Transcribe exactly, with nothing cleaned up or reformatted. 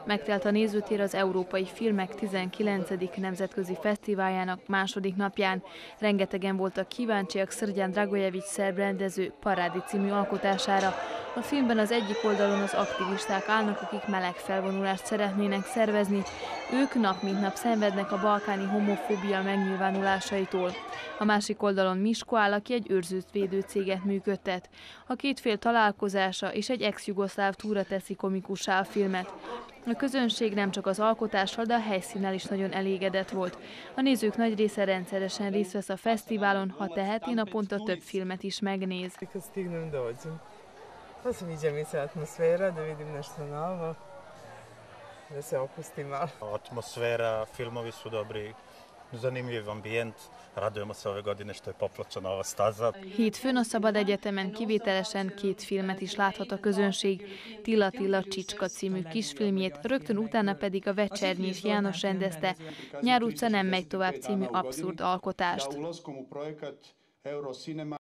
Megtelt a nézőtér az Európai Filmek tizenkilencedik nemzetközi fesztiváljának második napján. Rengetegen voltak kíváncsiak Srđan Dragojević szerb rendező Parádi című alkotására. A filmben az egyik oldalon az aktivisták állnak, akik meleg felvonulást szeretnének szervezni. Ők nap mint nap szenvednek a balkáni homofóbia megnyilvánulásaitól. A másik oldalon Misko áll, aki egy őrzővédő céget működtet. A két fél találkozása és egy ex-jugoszláv túra teszi komikussá a filmet. A közönség nem csak az alkotással, de a helyszínnel is nagyon elégedett volt. A nézők nagy része rendszeresen részt vesz a fesztiválon, ha teheti, naponta több filmet is megnéz. Pa sviđa se atmosfera, da vidim nešto novo, da se opustim malo. Atmosfera, filmovi su dobri, zanimljiv ambijent. Radujemo se ove godine što je popločena ova staza. Hétfőn a Szabad Egyetemen kivételesen két filmet is láthat a közönség. Tilla Tilla Csicska című kisfilmjét, rögtön utána pedig a Večernjés János rendezte Nyár utca nem megy tovább című abszurd alkotást.